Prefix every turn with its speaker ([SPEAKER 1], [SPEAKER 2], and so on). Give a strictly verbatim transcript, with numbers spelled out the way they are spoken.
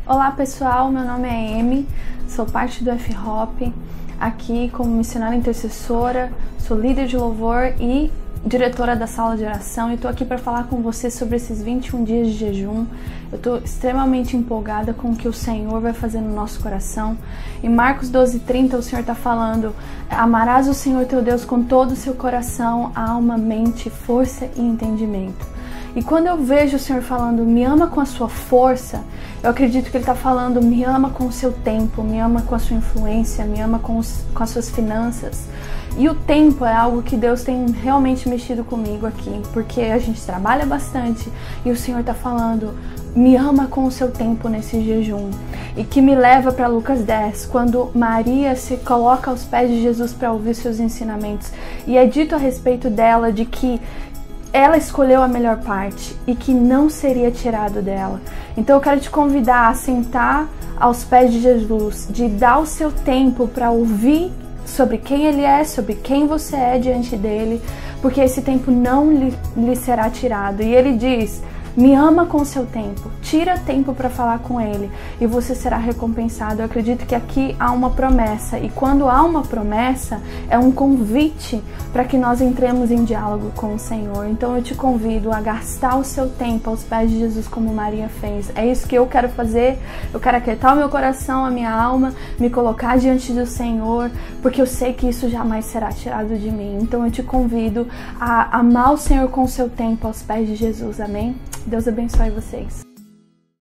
[SPEAKER 1] Olá pessoal, meu nome é Amy, sou parte do F Hop, aqui como missionária intercessora, sou líder de louvor e diretora da sala de oração e estou aqui para falar com você sobre esses vinte e um dias de jejum. Eu estou extremamente empolgada com o que o Senhor vai fazer no nosso coração. Em Marcos doze, trinta, o Senhor está falando: amarás o Senhor teu Deus com todo o seu coração, alma, mente, força e entendimento. E quando eu vejo o Senhor falando, me ama com a sua força, eu acredito que Ele está falando, me ama com o seu tempo, me ama com a sua influência, me ama com, os, com as suas finanças. E o tempo é algo que Deus tem realmente mexido comigo aqui, porque a gente trabalha bastante e o Senhor está falando, me ama com o seu tempo nesse jejum. E que me leva para Lucas dez, quando Maria se coloca aos pés de Jesus para ouvir seus ensinamentos. E é dito a respeito dela de que ela escolheu a melhor parte e que não seria tirado dela. Então eu quero te convidar a sentar aos pés de Jesus, de dar o seu tempo para ouvir sobre quem Ele é, sobre quem você é diante dEle, porque esse tempo não lhe, lhe será tirado. E Ele diz, me ama com o seu tempo, tira tempo para falar com Ele e você será recompensado. Eu acredito que aqui há uma promessa, e quando há uma promessa, é um convite para que nós entremos em diálogo com o Senhor. Então eu te convido a gastar o seu tempo aos pés de Jesus como Maria fez. É isso que eu quero fazer, eu quero aquietar o meu coração, a minha alma, me colocar diante do Senhor, porque eu sei que isso jamais será tirado de mim. Então eu te convido a amar o Senhor com o seu tempo aos pés de Jesus, amém? Deus abençoe vocês.